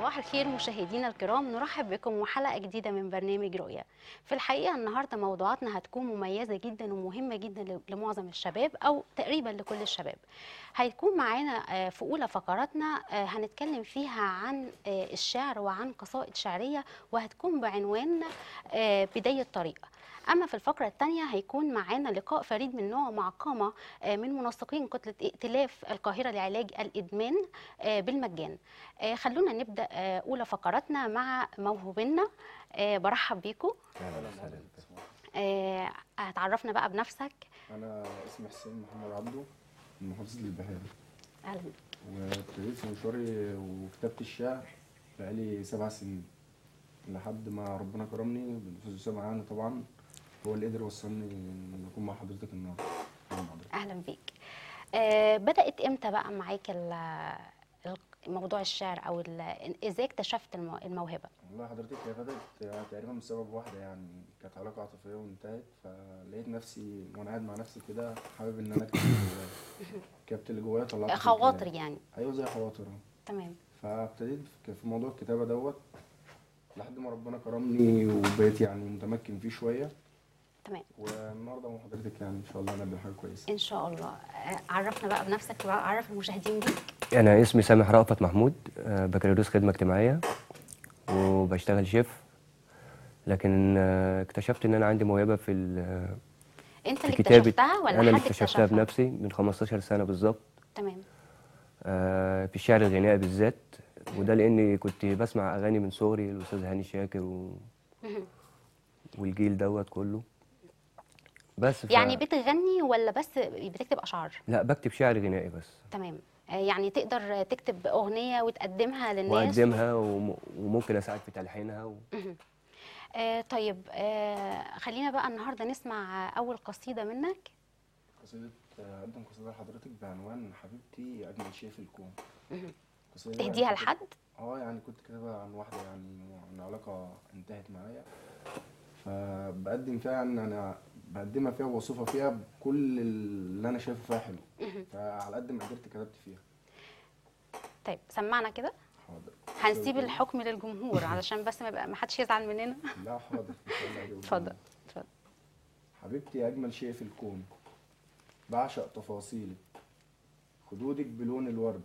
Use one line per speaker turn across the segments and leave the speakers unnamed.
صباح الخير مشاهدينا الكرام، نرحب بكم وحلقة جديدة من برنامج رؤية. في الحقيقة النهاردة موضوعاتنا هتكون مميزة جدا ومهمة جدا لمعظم الشباب أو تقريبا لكل الشباب. هيكون معانا في أولى فقراتنا هنتكلم فيها عن الشعر وعن قصائد شعرية، وهتكون بعنوان بداية طريق. أما في الفقرة الثانية هيكون معانا لقاء فريد من نوعه مع قامة من منسقين كتلة ائتلاف القاهرة لعلاج الإدمان بالمجان. خلونا نبدأ أولى فقراتنا مع موهوبنا. برحب بيكم.
اهلا وسهلا.
هتعرفنا بقى بنفسك.
انا اسمي حسين محمد عبده من محافظه البحيره،
أهلا.
وابتديت في مشواري وكتابه الشعر بقالي 7 سنين لحد ما ربنا كرمني بالاستاذ اسامه معانا. طبعا هو اللي قدر يوصلني ان اكون مع حضرتك النهارده.
أهلا بيك. بدأت إمتى بقى معاك موضوع الشعر أو إزاي اكتشفت الموهبة؟
والله حضرتك هي بدأت تقريبا بسبب واحدة، يعني كانت علاقة عاطفية وانتهت، فلقيت نفسي وانا قاعد مع نفسي كده حابب ان انا اكتب اللي جوايا. كتبت اللي جوايا، طلعت
خواطر يعني.
ايوه زي خواطر.
تمام.
فابتديت في موضوع الكتابة دوت لحد ما ربنا كرمني وبقيت يعني متمكن فيه شوية.
تمام.
والنهارده مع حضرتك يعني ان شاء الله نعمل حاجة كويسة
إن شاء الله. عرفنا بقى بنفسك وعرف المشاهدين بيك.
أنا اسمي سامح رأفت محمود، بكالوريوس خدمة اجتماعية وبشتغل شيف. لكن اكتشفت إن أنا عندي موهبة
أنت
في
اللي
كتابة.
اكتشفتها ولا
أنا اللي
حد
اكتشفتها بنفسي من 15 سنة بالظبط.
تمام.
في الشعر الغنائي بالذات، وده لأني كنت بسمع أغاني من صغري الأستاذ هاني شاكر والجيل دوت كله. بس
يعني بتغني ولا بس بتكتب أشعار؟
لا، بكتب شعر غنائي بس.
تمام. يعني تقدر تكتب أغنية وتقدمها للناس
وأقدمها وممكن أساعد في تلحينها
طيب، خلينا بقى النهارده نسمع أول قصيدة منك.
أقدم قصيدة لحضرتك بعنوان حبيبتي أجمل شيء في الكون.
تهديها لحد؟
يعني كنت كاتبها عن واحدة، يعني عن علاقة انتهت معايا، فبقدم فيها يعني أنا بقدمها فيها ووصفها فيها بكل اللي أنا شايفه فيها حلو، فعلى قد ما قدرت كتبت فيها.
طيب سمعنا كده.
حاضر.
هنسيب الحكم للجمهور علشان بس ما حدش يزعل مننا.
لا حاضر إن شاء الله.
اتفضل اتفضل.
حبيبتي أجمل شيء في الكون، بعشق تفاصيلك، خدودك بلون الورد،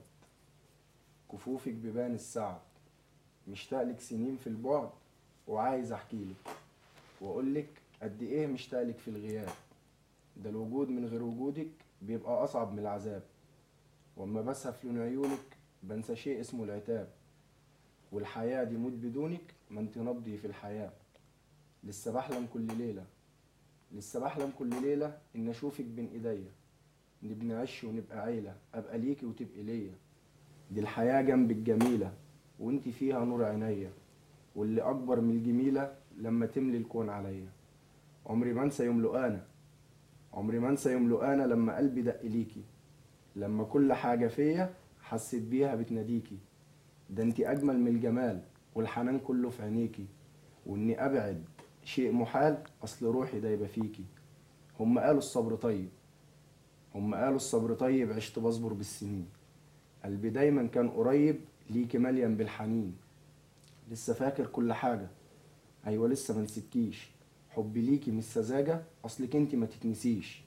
كفوفك ببان السعد، مشتاق لك سنين في البعد وعايز احكيلك واقولك قد ايه مشتاق لك في الغياب. ده الوجود من غير وجودك بيبقى اصعب من العذاب، واما بسهى في لون عيونك بنسى شيء اسمه العتاب، والحياة دي موت بدونك ما انت نبضي في الحياة. لسه بحلم كل ليلة، لسه بحلم كل ليلة ان اشوفك بين ايديا، نبني عش ونبقى عيلة، ابقى ليكي وتبقي ليا. دي الحياة جنبك جميلة وانت فيها نور عينيا، واللي اكبر من الجميلة لما تملي الكون عليا. عمري ما انسى يوم لقانا، عمري ما انسى يوم لقانا لما قلبي دق ليكي، لما كل حاجة فيا حسيت بيها بتناديكي. ده انت اجمل من الجمال والحنان كله في عينيكي، واني ابعد شيء محال اصل روحي دايبة فيكي. هم قالوا الصبر طيب، هم قالوا الصبر طيب، عشت بصبر بالسنين، قلبي دايما كان قريب ليكي مليان بالحنين. لسه فاكر كل حاجة، ايوه لسه منسيتكيش، حبي ليكي مش سذاجة اصلك انتي ما تتنسيش.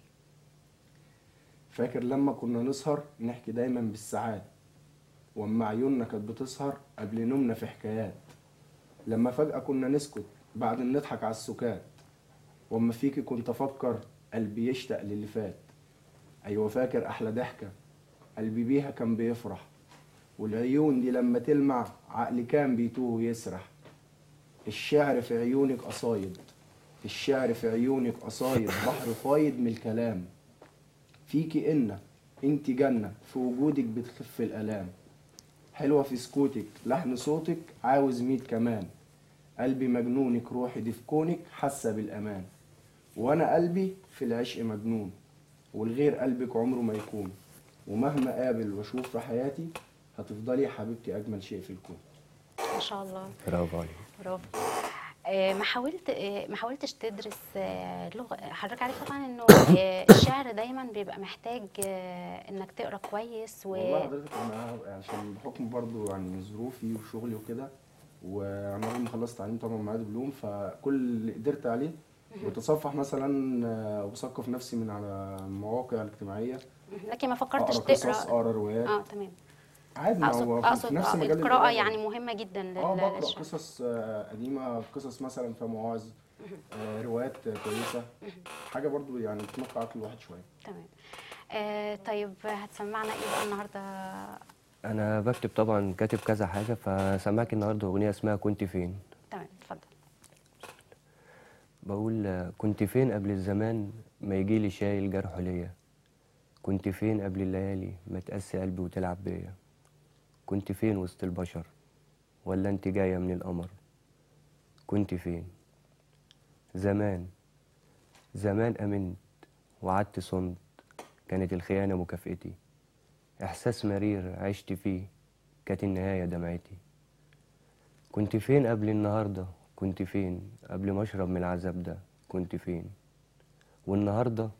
فاكر لما كنا نسهر نحكي دايما بالساعات، واما عيوننا كانت بتسهر قبل نومنا في حكايات، لما فجأة كنا نسكت بعد نضحك على السكات، واما فيكي كنت افكر قلبي يشتاق للي فات. ايوه فاكر احلى ضحكة قلبي بيها كان بيفرح، والعيون دي لما تلمع عقلي كان بيتوه ويسرح. الشعر في عيونك قصايد، الشعر في عيونك قصايد، بحر فايض من الكلام. فيكي انت جنة، في وجودك بتخف الآلام. حلوة في سكوتك، لحن صوتك عاوز 100 كمان. قلبي مجنونك، روحي دي في كونك حاسة بالأمان. وأنا قلبي في العشق مجنون، والغير قلبك عمره ما يكون. ومهما قابل واشوف في حياتي هتفضلي حبيبتي اجمل شيء في الكون.
ما شاء الله.
برافو عليك.
برافو. ما حاولتش تدرس لغة؟ حضرتك عارف طبعا انه الشعر دايما بيبقى محتاج انك تقرا كويس
والله حضرتك انا عشان بحكم برضو يعني ظروفي وشغلي وكده، وانا اول ما خلصت تعليم طبعا معايا دبلوم، فكل اللي قدرت عليه بتصفح مثلا وبثقف نفسي من على المواقع الاجتماعيه،
لكن ما فكرتش
اقرا قصص،
تقرا؟
اقرا روايات.
تمام.
عادي، ما هو في نفس مجال
القراءة
القراءه
يعني
برضه.
مهمة جدا
بقرا
للشعر.
قصص قديمه، قصص مثلا فيها مواعظ، روايات كويسه، حاجه برضو يعني تنقع عقل الواحد شويه.
تمام. طيب هتسمعنا ايه بقى النهارده؟
انا بكتب طبعا، كاتب كذا حاجه، فسمعك النهارده اغنيه اسمها كنت فين.
تمام، اتفضل.
بقول كنت فين قبل الزمان ما يجيلي شايل جرحه ليا، كنت فين قبل الليالي ما تقسي قلبي وتلعب بيا، كنت فين وسط البشر ولا انت جايه من القمر، كنت فين زمان زمان امنت وعدت صمت، كانت الخيانه مكافئتي، احساس مرير عشت فيه كانت النهايه دمعتي، كنت فين قبل النهارده، كنت فين قبل ما اشرب من العذاب ده، كنت فين والنهارده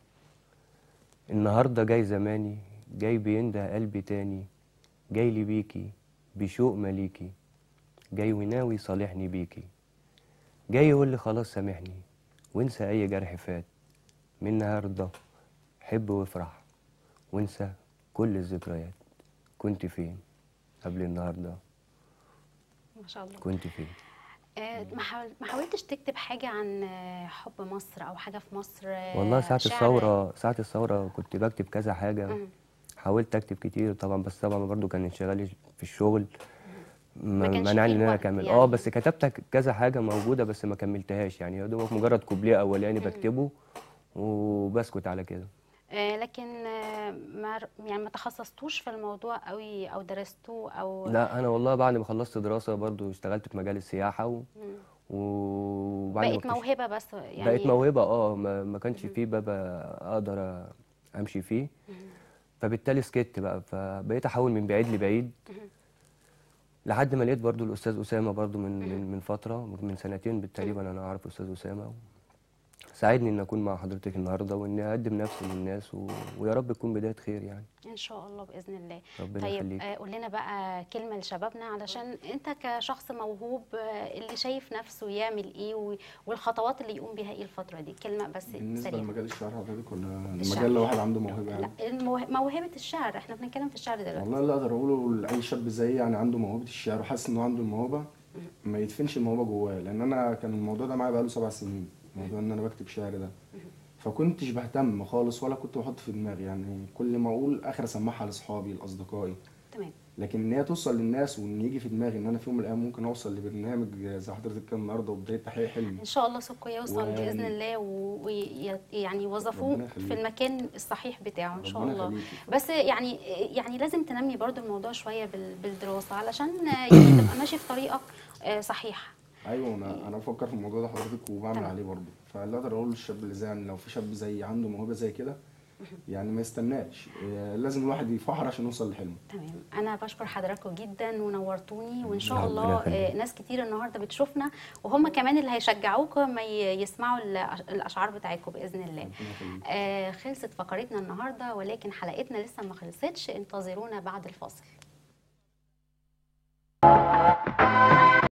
جاي زماني، جاي بينده قلبي تاني، جاي لي بيكي بشوق مليكي، جاي وناوي صالحني بيكي، جاي يقول لي خلاص سامحني وانسى اي جرح فات، من النهارده حب وافرح وانسى كل الذكريات، كنت فين قبل النهارده،
ما شاء الله.
كنت فين.
ما حاولتش تكتب حاجة عن حب مصر أو حاجة في مصر؟
والله
شعر.
ساعة الثورة كنت بكتب كذا حاجة، حاولت اكتب كتير طبعا، بس طبعا برضو كان انشغالي في الشغل
ما كانش
منعني
فيه
ان انا
الوقت
اكمل.
يعني.
بس كتبت كذا حاجة موجودة بس ما كملتهاش، يعني يا دوبك مجرد كوبليه اولاني بكتبه وبسكت على كده.
لكن ما تخصصتوش في الموضوع قوي أو درستوه أو؟
لا انا والله بعد ما خلصت دراسة برضو اشتغلت في مجال السياحة وبعد ما
بقت موهبة بس
بقت
يعني؟
موهبة. ما كانش فيه باب اقدر امشي فيه، فبالتالي سكت بقى، فبقيت احاول من بعيد لبعيد لحد ما لقيت برضو الاستاذ اسامه برضو من فتره، من سنتين تقريبا انا اعرف الاستاذ اسامه، ساعدني ان اكون مع حضرتك النهارده واني اقدم نفسي للناس ويا رب تكون بدايه خير يعني.
ان شاء الله باذن الله.
ربنا
طيب
يخليك.
قول لنا بقى كلمه لشبابنا، علشان انت كشخص موهوب اللي شايف نفسه يعمل ايه والخطوات اللي يقوم بيها ايه الفتره دي، كلمه بس
بالنسبه
سريعه.
لمجال الشعر حضرتك ولا
الشعر.
المجال لو واحد عنده موهبه يعني؟
لا موهبه الشعر، احنا بنتكلم في الشعر دلوقتي.
والله اللي اقدر اقوله لاي شاب زيي يعني عنده موهبه الشعر وحاسس انه عنده الموهبه، ما يدفنش الموهبه جواه، لان انا كان الموضوع ده معايا بقاله 7 سنين، موضوع ان انا بكتب شعر ده، فكنتش بهتم خالص ولا كنت بحط في دماغي، يعني كل ما اقول اخر اسمعها لاصحابي لاصدقائي،
تمام.
لكن ان هي توصل للناس وان يجي في دماغي ان انا في يوم من الايام ممكن اوصل لبرنامج زي حضرتك كده النهارده وبدايه تحقيق حلمي.
ان شاء الله سوكو يوصل باذن الله ويعني وظفوه في المكان الصحيح بتاعه ان شاء الله. بس يعني لازم تنمي برضو الموضوع شويه بالدراسه علشان يعني تبقى ماشي في طريقك صحيح.
ايوه، انا بفكر في الموضوع ده حضرتك وبعمل عليه برضه، فاللي اقدر اقوله للشاب اللي زي يعني لو في شاب زي عنده موهبه زي كده يعني ما يستناش، لازم الواحد يفحر عشان يوصل لحلمه.
تمام. انا بشكر حضراتكم جدا ونورتوني، وان شاء الله ناس كتير النهارده بتشوفنا وهم كمان اللي هيشجعوكم ما يسمعوا الاشعار بتاعتكم باذن الله. خلصت فقرتنا النهارده، ولكن حلقتنا لسه ما خلصتش، انتظرونا بعد الفاصل.